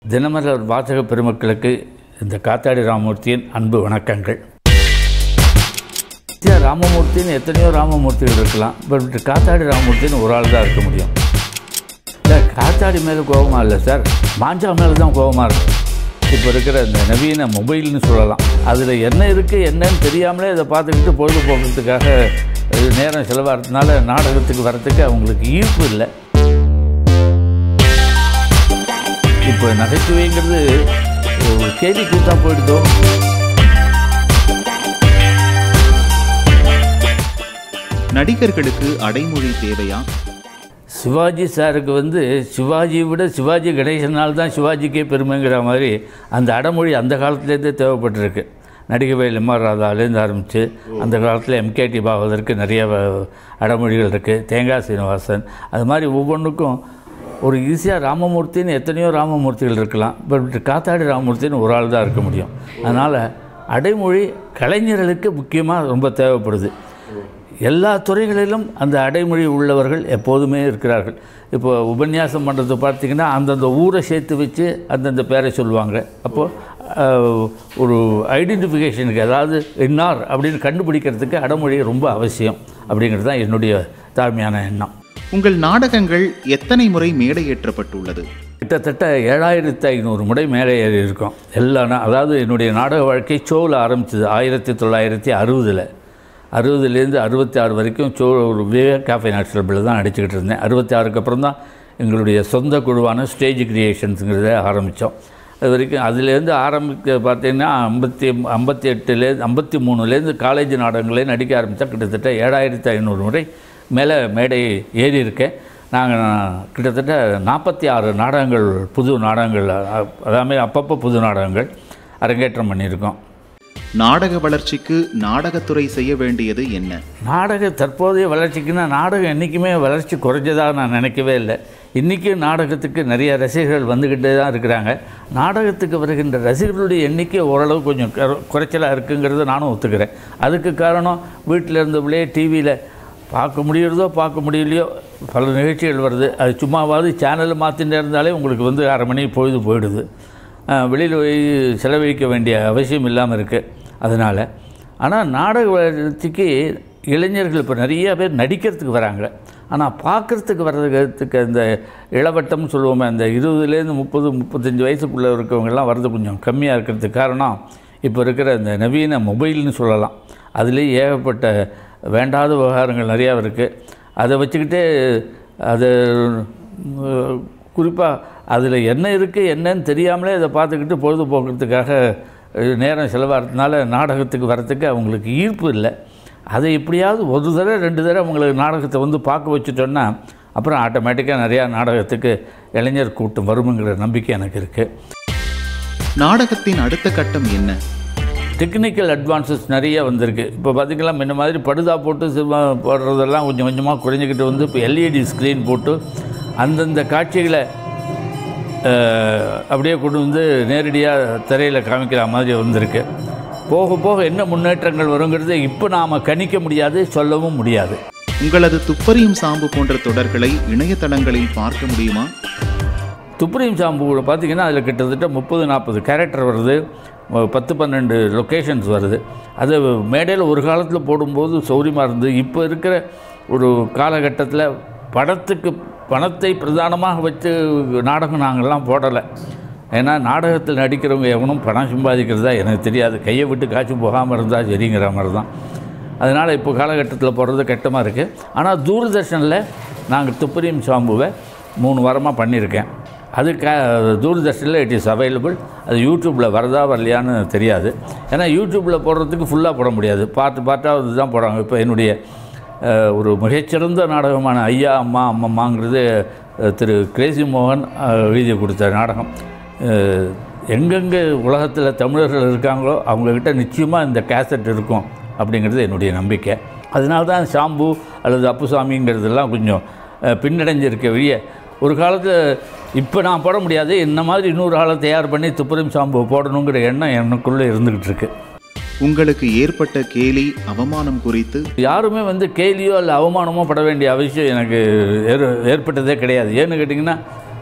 தினமலர் வாசக பெருமக்களுக்கு இந்த காத்தாடி ராமமூர்த்தியின் அன்பு வணக்கங்கள். ராமமூர்த்தின்னு எத்தனையோ ராமமூர்த்திகள் இருக்கலாம், பட் காத்தாடி ராமமூர்த்தின்னு ஒரு ஆள் தான் இருக்க முடியும். இல்லை, காத்தாடி மேலே கோபமாக இல்லை சார், மாஞ்சா மேலே தான் கோபமாக இருக்கும். இப்போ இருக்கிற இந்த நவீன மொபைல்னு சொல்லலாம், அதில் என்ன இருக்குது என்னன்னு தெரியாமலே இதை பார்த்துக்கிட்டு பொழுதுபோக்குறதுக்காக நேரம் செலவாகிறதுனால நாடகத்துக்கு வரத்துக்கு அவங்களுக்கு ஈர்ப்பு இல்லை. இப்போ நகைச்சுவைங்கிறது கேள்வி கூத்தா போயிடுதோ. நடிகர்களுக்கு அடைமொழி தேவையா? சிவாஜி சாருக்கு சிவாஜியை விட சிவாஜி கணேசனால் தான் சிவாஜிக்கே பெருமைங்கிற மாதிரி அந்த அடைமொழி அந்த காலத்துலேருந்தே தேவைப்பட்டிருக்கு. நடிகவேல் எம்ஆர் ராதாலேருந்து ஆரம்பித்து அந்த காலத்தில் எம்கேடி பாகவதற்கு நிறைய அடைமொழிகள் இருக்குது, தேங்காய் சீனிவாசன், அது மாதிரி ஒவ்வொன்றுக்கும் ஒரு ஈஸியாக ராமமூர்த்தின்னு எத்தனையோ ராமமூர்த்திகள் இருக்கலாம், பட் காத்தாடி ராமமூர்த்தின்னு ஒரு ஆள் தான் இருக்க முடியும். அதனால் அடைமொழி கலைஞர்களுக்கு முக்கியமாக ரொம்ப தேவைப்படுது. எல்லா துறைகளிலும் அந்த அடைமொழி உள்ளவர்கள் எப்போதுமே இருக்கிறார்கள். இப்போ உபன்யாசம் பண்ணுறது பார்த்திங்கன்னா அந்தந்த ஊரை சேர்த்து வச்சு அந்தந்த பேரை சொல்லுவாங்க. அப்போது ஒரு ஐடென்டிஃபிகேஷனுக்கு, அதாவது இன்னார் அப்படின்னு கண்டுபிடிக்கிறதுக்கு அடைமொழி ரொம்ப அவசியம் அப்படிங்கிறது தான் என்னுடைய தாழ்மையான எண்ணம். உங்கள் நாடகங்கள் எத்தனை முறை மேடை ஏற்றப்பட்டுள்ளது? கிட்டத்தட்ட 7500 முறை மேலே ஏறி இருக்கோம். அதாவது என்னுடைய நாடக வாழ்க்கை ஷோவில் ஆரம்பிச்சது 1960. 60லேருந்து 66 வரைக்கும் ஷோ ஒரு விவேக் காஃபே நைட் கிளப்பில் தான் நடிச்சுக்கிட்டு இருந்தேன். 66க்கு அப்புறம் தான் எங்களுடைய சொந்த குழுவான ஸ்டேஜ் கிரியேஷன்ஸுங்கிறத ஆரம்பித்தோம். அது வரைக்கும் அதுலேருந்து ஆரம்பிக்க பார்த்தீங்கன்னா 53லேருந்து காலேஜ் நாடகங்களே நடிக்க ஆரம்பித்தா கிட்டத்தட்ட 7500 முறை மேலே மேடை ஏறி இருக்கேன். நாங்கள் கிட்டத்தட்ட 46 நாடகங்கள், புது நாடகங்கள், அதாவது அப்பப்போ புது நாடகங்கள் அரங்கேற்றம் பண்ணியிருக்கோம். நாடக வளர்ச்சிக்கு நாடகத்துறை செய்ய வேண்டியது என்ன? தற்போதைய வளர்ச்சிக்குன்னா நாடகம் என்றைக்குமே வளர்ச்சி குறைஞ்சதாக நான் நினைக்கவே இல்லை. இன்றைக்கும் நாடகத்துக்கு நிறைய ரசிகர்கள் வந்துக்கிட்டே தான் இருக்கிறாங்க. நாடகத்துக்கு வருகின்ற ரசிகர்களுடைய எண்ணிக்கை ஓரளவு கொஞ்சம் குறைச்சலாக இருக்குங்கிறத நானும் ஒத்துக்கிறேன். அதுக்கு காரணம் வீட்டில் இருந்தபடியே டிவியில் பார்க்க முடியறதோ பார்க்க முடியலையோ பல நிகழ்ச்சிகள் வருது. அது சும்மாவாவது சேனலை மாற்றிட்டு இருந்தாலே உங்களுக்கு அரை மணி பொழுது போயிடுது. வெளியில் போய் செலவழிக்க வேண்டிய அவசியம் இல்லாமல் இருக்குது. அதனால் ஆனால் நாடக வளர்ச்சிக்கு இளைஞர்கள் இப்போ நிறைய பேர் நடிக்கிறதுக்கு வராங்க. ஆனால் பார்க்குறதுக்கு வர்றதுக்கு அந்த இளவட்டம்னு சொல்லுவோமே, அந்த 20லேருந்து 30-35 வயசுக்குள்ளே இருக்கவங்கெல்லாம் வர்றது கொஞ்சம் கம்மியாக இருக்கிறதுக்கு காரணம் இப்போ இருக்கிற இந்த நவீன மொபைல்னு சொல்லலாம். அதுலேயே ஏகப்பட்ட வேண்டாத விவகாரங்கள் நிறையா இருக்குது. அதை வச்சுக்கிட்டே அது குறிப்பாக அதில் என்ன இருக்குது என்னன்னு தெரியாமலே அதை பார்த்துக்கிட்டு பொழுதுபோக்குறதுக்காக நேரம் செலவாகிறதுனால நாடகத்துக்கு வரத்துக்கு அவங்களுக்கு ஈர்ப்பு இல்லை. அதை எப்படியாவது ஒரு தடவை 2 தடவை அவங்களுக்கு நாடகத்தை பார்க்க வச்சுட்டோன்னா அப்புறம் ஆட்டோமேட்டிக்காக நிறையா நாடகத்துக்கு இளைஞர் கூட்டம் வருமுங்கிற நம்பிக்கை எனக்கு இருக்குது. நாடகத்தின் அடுத்த கட்டம் என்ன? டெக்னிக்கல் அட்வான்சஸ் நிறைய வந்திருக்கு. இப்போ பார்த்திங்கன்னா முன்ன மாதிரி படுதா போட்டு போடுறதெல்லாம் கொஞ்சம் கொஞ்சமாக குறைஞ்சிக்கிட்டு இப்போ எல்இடி ஸ்க்ரீன் போட்டு அந்தந்த காட்சிகளை அப்படியே கொண்டு நேரடியாக திரையில் காமிக்கிற மாதிரி வந்திருக்கு. போக போக என்ன முன்னேற்றங்கள் வருங்கிறது இப்போ நாம் கணிக்க முடியாது, சொல்லவும் முடியாது. உங்களது துப்பறியும் சாம்பு போன்ற தொடர்களை இணையதளங்களில் பார்க்க முடியுமா? துப்பறியும் சாம்பு பார்த்திங்கன்னா அதில் கிட்டத்தட்ட 30-40 கேரக்டர் வருது, 10-12 லொக்கேஷன்ஸ் வருது. அது மேடையில் ஒரு காலத்தில் போடும்போது சௌரியமாக இருந்தது. இப்போ இருக்கிற ஒரு காலகட்டத்தில் பணத்தை பிரதானமாக வச்சு நாடகம் நாங்கள்லாம் போடலை. ஏன்னா நாடகத்தில் நடிக்கிறவங்க எவனும் பணம் சம்பாதிக்கிறதா எனக்கு தெரியாது. கையை விட்டு காய்ச்சி போகாமல் இருந்தால் சரிங்கிற மாதிரி தான். அதனால் இப்போ காலகட்டத்தில் போடுறது கட்டமாக இருக்குது. ஆனால் தூர்தர்ஷனில் நாங்கள் துப்பறியும் சாம்புவை 3 வாரமாக பண்ணியிருக்கேன். அது தூர்தர்ஷனில் இட் இஸ் அவைலபிள். அது யூடியூப்பில் வரதா வரலையான்னு தெரியாது. ஏன்னா யூடியூப்பில் போடுறதுக்கு ஃபுல்லாக போட முடியாது, பார்ட்டாக தான் போடுறாங்க. இப்போ என்னுடைய ஒரு மிகச்சிறந்த நாடகமான ஐயா அம்மா அம்மம்மாங்கிறது திரு கிரேசி மோகன் எழுதி கொடுத்த நாடகம். எங்கெங்கே உலகத்தில் தமிழர்கள் இருக்காங்களோ அவங்கக்கிட்ட நிச்சயமாக இந்த கேசட் இருக்கும் அப்படிங்கிறது என்னுடைய நம்பிக்கை. அதனால்தான் ஷாம்பு அல்லது அப்புசாமிங்கிறதெல்லாம் கொஞ்சம் பின்னடைஞ்சிருக்க வெளியே. ஒரு காலத்தில் இப்போ நான் போட முடியாது, இந்த மாதிரி இன்னொரு ஆளை தயார் பண்ணி துப்பறியும் ஷாம்பு போடணுங்கிற எண்ணம் எனக்குள்ளே இருந்துக்கிட்டு இருக்கு. உங்களுக்கு ஏற்பட்ட கேலி அவமானம் குறித்து? யாருமே கேலியோ அல்ல அவமானமோ பட வேண்டிய அவசியம் எனக்கு ஏற்பட்டதே கிடையாது. ஏன்னு கேட்டிங்கன்னா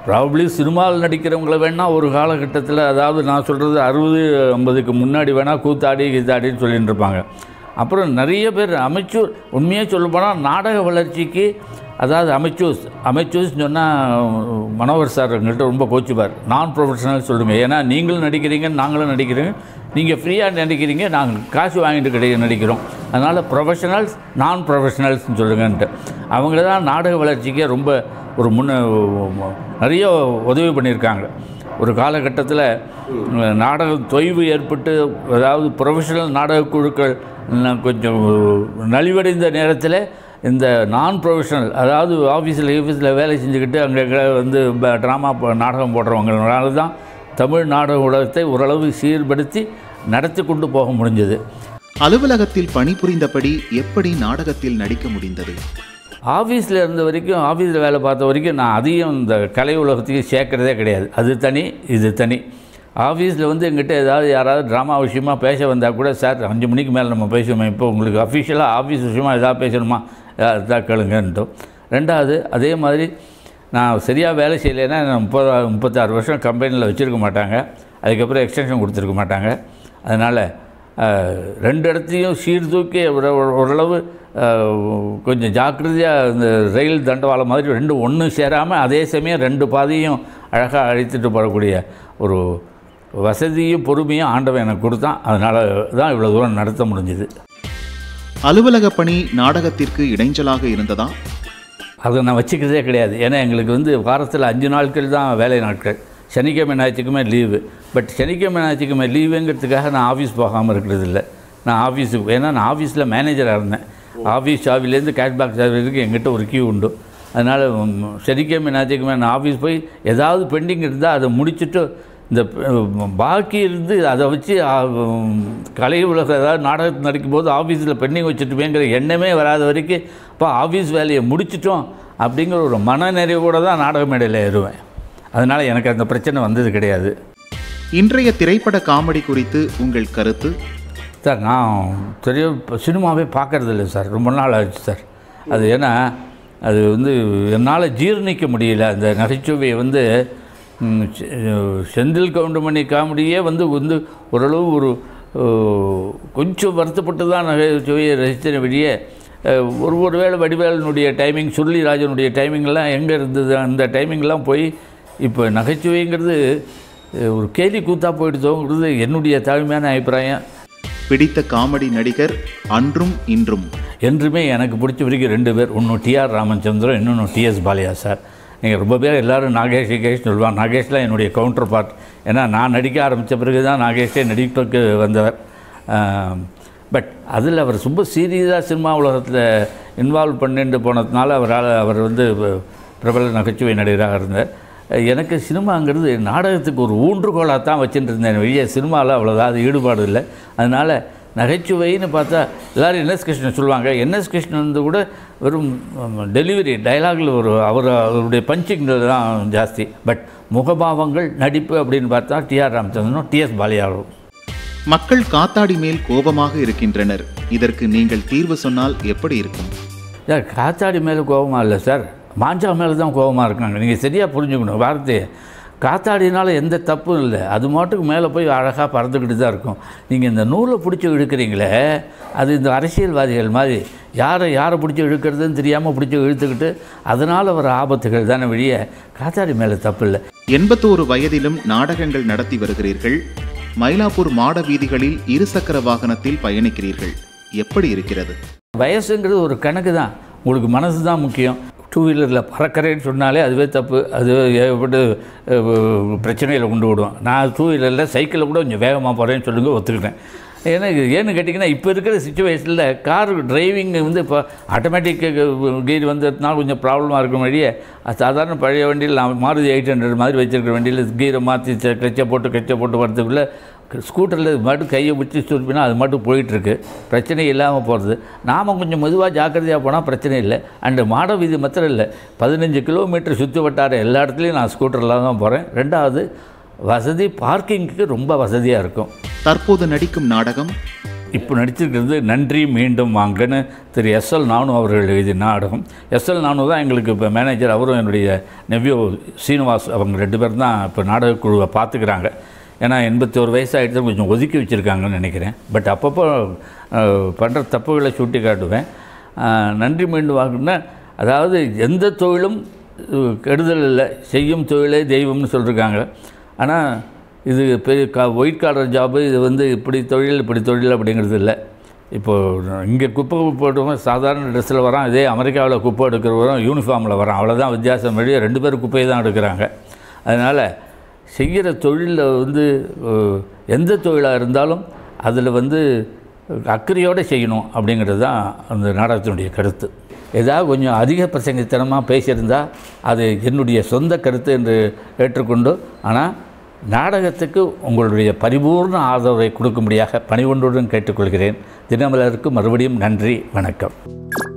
ப்ராபப்ளி சினிமாவில் நடிக்கிறவங்கள வேணால் ஒரு காலகட்டத்தில், அதாவது நான் சொல்கிறது 60-50க்கு முன்னாடி வேணால் கீத்தாடின்னு சொல்லிட்டு இருப்பாங்க. அப்புறம் நிறைய பேர் அமைச்சூர், உண்மையாக சொல்லப்போனால் நாடக வளர்ச்சிக்கு, அதாவது அமைச்சூர்ஸ்னு சொன்னால் மனோகர் சார் எங்கள்கிட்ட ரொம்ப கோச்சுப்பார். நான் ப்ரொஃபஷனல் சொல்லுங்கள், ஏன்னா நீங்களும் நடிக்கிறீங்க, நாங்களும் நடிக்கிறீங்க, நீங்கள் ஃப்ரீயாக நடிக்கிறீங்க, நாங்கள் காசு வாங்கிட்டு நடிக்கிறோம், அதனால் ப்ரொஃபஷனல்ஸ் நான் ப்ரொஃபஷனல்ஸ்னு சொல்லுங்கன்ட்டு. அவங்க தான் நாடக வளர்ச்சிக்கே ரொம்ப ஒரு நிறைய உதவி பண்ணியிருக்காங்க. ஒரு காலகட்டத்தில் நாடக தொய்வு ஏற்பட்டு, அதாவது ப்ரொஃபஷனல் நாடக குழுக்கள் கொஞ்சம் நலிவடைந்த நேரத்தில் இந்த நான் ப்ரொஃபஷனல், அதாவது ஆஃபீஸில் வேலை செஞ்சுக்கிட்டு அங்கே வந்து ட்ராமா நாடகம் போடுறவங்களால தான் தமிழ் நாடக உலகத்தை ஓரளவு சீர்படுத்தி நடத்தி கொண்டு போக முடிஞ்சது. அலுவலகத்தில் பணிபுரிந்தபடி எப்படி நாடகத்தில் நடிக்க முடிந்தது? ஆஃபீஸில் இருந்த வரைக்கும், ஆஃபீஸில் வேலை பார்த்த வரைக்கும் நான் அதையும் இந்த கலை உலகத்துக்கு சேர்க்குறதே கிடையாது. அது தனி, இது தனி. ஆஃபீஸில் வந்து எங்கிட்ட ஏதாவது யாராவது ட்ராமா விஷயமாக பேச வந்தால் கூட, சார் 5 மணிக்கு மேலே நம்ம பேசுவோமே, இப்போ உங்களுக்கு அஃபிஷியலாக ஆஃபீஸ் விஷயமாக எதாவது பேசணுமா, எதாவது கேளுங்கன்ட்டோம். ரெண்டாவது, அதே மாதிரி நான் சரியாக வேலை செய்யலைன்னா 36 வருஷம் கம்பெனியில் வச்சுருக்க மாட்டாங்க, அதுக்கப்புறம் எக்ஸ்டென்ஷன் கொடுத்துருக்க மாட்டாங்க. அதனால் 2 இடத்தையும் சீர்தூக்கி ஓரளவு கொஞ்சம் ஜாக்கிரதையாக இந்த ரயில் தண்டவாளம் மாதிரி 2 ஒன்று சேராமல், அதே சமயம் 2 பாதையும் அழகாக அழைத்துட்டு போகக்கூடிய ஒரு வசதியும் பொறுமையும் ஆண்டவன் எனக்கு கொடுத்தான். அதனால தான் இவ்வளோ தூரம் நடத்த முடிஞ்சுது. அலுவலக பணி நாடகத்திற்கு இடைஞ்சலாக இருந்ததா? அதை நான் வச்சுக்கிறதே கிடையாது. ஏன்னா எங்களுக்கு வந்து வாரத்தில் 5 நாட்கள் தான் வேலை நாட்கள், சனிக்கிழமை ஞாயிற்றுக்குமே லீவு. பட் சனிக்கிழமை ஞாயிற்றுக்குமே லீவுங்கிறதுக்காக நான் ஆஃபீஸ் போகாமல் இருக்கிறது இல்லை. நான் ஆஃபீஸுக்கு, ஏன்னா நான் ஆஃபீஸில் மேனேஜராக இருந்தேன். ஆஃபீஸ் சாவிலேருந்து கேஷ்பேக் சாவி வரைக்கும் எங்கிட்ட ஒரு கியூ உண்டு. அதனால் சனிக்கிழமை ஞாயிற்றுக்குமே நான் ஆஃபீஸ் போய் ஏதாவது பெண்டிங் இருந்தால் அதை முடிச்சுட்டு, இந்த பாக்கி இருந்து அதை வச்சு கலை உலக ஏதாவது நாடகத்தை நடிக்கும்போது ஆஃபீஸில் பெண்டிங் வச்சுட்டுமேங்கிற எண்ணமே வராத வரைக்கும் இப்போ ஆஃபீஸ் வேலையை முடிச்சிட்டோம் அப்படிங்கிற ஒரு மனநிறைவோடு தான் நாடக மேடையில் ஏறுவேன். அதனால் எனக்கு அந்த பிரச்சனை வந்தது கிடையாது. இன்றைய திரைப்பட காமெடி குறித்து உங்கள் கருத்து? சார், நான் சினிமாவே பார்க்குறதில்ல சார், ரொம்ப நாள் ஆச்சு சார். அது ஏன்னா அது வந்து என்னால் ஜீர்ணிக்க முடியல. அந்த நகைச்சுவையை வந்து செந்தில் கவுண்டமணி காமெடியே வந்து ஓரளவு ஒரு கொஞ்சம் வருத்தப்பட்டு தான் நகைச்சுவையை ரசித்த வெளியே ஒரு வேளை வடிவேலனுடைய டைமிங், சுருளிராஜனுடைய டைமிங்லாம் எங்கே இருந்தது, அந்த டைமிங்லாம் போய் இப்போ நகைச்சுவைங்கிறது ஒரு கேலி கூத்தாக போயிடுதோங்கிறது என்னுடைய தாழ்மையான அபிப்பிராயம். பிடித்த காமெடி நடிகர் அன்றும் இன்றும்? என்றுமே எனக்கு பிடிச்ச வரைக்கும் 2 பேர். ஒன்று டிஆர் ராமச்சந்திரன், இன்னொன்று டிஎஸ் பாலையா சார். நீங்கள் ரொம்ப பேர் எல்லோரும் நாகேஷ் சொல்லுவாங்க. நாகேஷ்லாம் என்னுடைய கவுண்டர் பார்ட். ஏன்னா நான் நடிக்க ஆரம்பித்த பிறகு தான் நாகேஷே நடிப்புக்கு வந்தவர். பட் அதில் அவர் ரொம்ப சீரியஸாக சினிமா உலகத்தில் இன்வால்வ் பண்ணிட்டு போனதுனால அவர் வந்து பிரபல நகைச்சுவை நடிகராக இருந்தார். எனக்கு சினிமாங்கிறது நாடகத்துக்கு ஒரு ஊன்றுகோலாக தான் வச்சுட்டு இருந்தேன். வெளியே சினிமாவில் அவ்வளோதான் அது ஈடுபாடு இல்லை. அதனால் நகைச்சுவைன்னு பார்த்தா எல்லோரும் என்எஸ் கிருஷ்ணன் சொல்லுவாங்க. என்எஸ் கிருஷ்ணன் வந்து கூட வெறும் டெலிவரி டைலாகில் அவருடைய பஞ்சிங் தான் ஜாஸ்தி. பட் முகபாவங்கள், நடிப்பு அப்படின்னு பார்த்தா டிஆர் ராமச்சந்திரனும் டிஎஸ் பாலையாவும். மக்கள் காத்தாடி மேல் கோபமாக இருக்கின்றனர், இதற்கு நீங்கள் தீர்வு சொன்னால் எப்படி இருக்கும்? சார், காத்தாடி மேலே கோபமாக இல்லை சார், மாஞ்சா மேலே தான் கோபமாக இருக்காங்க. நீங்கள் சரியாக புரிஞ்சுக்கணும் வார்த்தையை. காத்தாடினால எந்த தப்பும் இல்லை, அது மாட்டுக்கு மேலே போய் அழகாக பறந்துக்கிட்டு தான் இருக்கும். நீங்கள் இந்த நூலை பிடிச்சி இழுக்கிறீங்களே, அது இந்த அரசியல்வாதிகள் மாதிரி யாரை பிடிச்சி இழுக்கிறதுன்னு தெரியாமல் பிடிச்சி இழுத்துக்கிட்டு அதனால் வர ஆபத்துகள் தானே வெளிய. காத்தாடி மேலே தப்பு இல்லை. 81 வயதிலும் நாடகங்கள் நடத்தி வருகிறீர்கள். மயிலாப்பூர் மாட வீதிகளில் 2 சக்கர வாகனத்தில் பயணிக்கிறீர்கள், எப்படி இருக்கிறது? வயசுங்கிறது ஒரு கணக்கு தான், உங்களுக்கு மனசு தான் முக்கியம். 2 வீலரில் பறக்கிறேன்னு சொன்னாலே அதுவே தப்பு, அது ஏற்பட்டு பிரச்சனையில் கொண்டு விடுவோம். நான் 2 வீலரில் சைக்கிளில் கூட கொஞ்சம் வேகமாக போகிறேன்னு சொல்லுங்க, ஒத்துக்கிட்டேன். ஏன்னு கேட்டிங்கன்னா இப்போ இருக்கிற சுச்சுவேஷனில் கார் டிரைவிங் வந்து இப்போ ஆட்டோமேட்டிக் கீர் வந்ததுனால கொஞ்சம் ப்ராப்ளமாக இருக்கும். வழியே சாதாரண பழைய வண்டியில் நான் மாருதி 800 மாதிரி வச்சுருக்கிற வண்டியில் கீரை மாற்றி கச்சை போட்டு வரதுக்குள்ளே ஸ்கூட்டரில் மட்டும் கையை பிடிச்சி சுருப்பினா அது மட்டும் போயிட்டுருக்கு, பிரச்சனை இல்லாமல் போகிறது. நாம் கொஞ்சம் மெதுவாக ஜாக்கிரதையாக போனால் பிரச்சனை இல்லை. அண்டு மாட வீதி மாத்திரம் இல்லை, 15 கிலோமீட்டர் சுற்றி வட்டார எல்லா இடத்துலையும் நான் ஸ்கூட்டரில் தான் போகிறேன். ரெண்டாவது வசதி, பார்க்கிங்க்கு ரொம்ப வசதியாக இருக்கும். தற்போது நடிக்கும் நாடகம் இப்போ நடிச்சிருக்கிறது நன்றி மீண்டும் வாங்கன்னு திரு எஸ்எல் நானு அவர்கள் எழுதிய நாடகம். எஸ்எல் நானு தான் எங்களுக்கு இப்போ மேனேஜர். அவரும் என்னுடைய நெவ்யோ சீனிவாஸ், அவங்க 2 பேரும் தான் இப்போ நாடகக்குழுவை பார்த்துக்கிறாங்க. ஏன்னா 81 வயசாகிட்டு கொஞ்சம் ஒதுக்கி வச்சுருக்காங்கன்னு நினைக்கிறேன். பட் அப்பப்போ பண்ணுற தப்புகளை சுட்டி காட்டுவேன். நன்றி மீண்டும் வாங்குன்னா, அதாவது எந்த தொழிலும் கெடுதல் இல்லை, செய்யும் தொழிலே தெய்வம்னு சொல்லியிருக்காங்க. ஆனால் இது பெரிய ஒயிட் காலர் ஜாபு, இது வந்து இப்படி தொழில் அப்படிங்கிறது இல்லை. இப்போது இங்கே குப்பை போட்டவங்க சாதாரண ட்ரெஸ்ஸில் வரான், இதே அமெரிக்காவில் குப்பை எடுக்கிறவரும் யூனிஃபார்மில் வரான், அவ்வளோதான் வித்தியாசம். வழியாக 2 பேரும் குப்பையை தான் எடுக்கிறாங்க. அதனால் செய்கிற தொழிலில் வந்து எந்த தொழிலாக இருந்தாலும் அதில் வந்து அக்கறையோடு செய்யணும் அப்படிங்கிறது தான் அந்த நாடகத்தினுடைய கருத்து. ஏதாவது கொஞ்சம் அதிக பிரசங்கத்தனமாக பேசியிருந்தால் அது என்னுடைய சொந்த கருத்து என்று ஏற்றுக்கொண்டு, ஆனால் நாடகத்துக்கு உங்களுடைய பரிபூர்ண ஆதரவை கொடுக்கும்படியாக பணிவொன்றுடன் கேட்டுக்கொள்கிறேன். தினமலருக்கு மறுபடியும் நன்றி, வணக்கம்.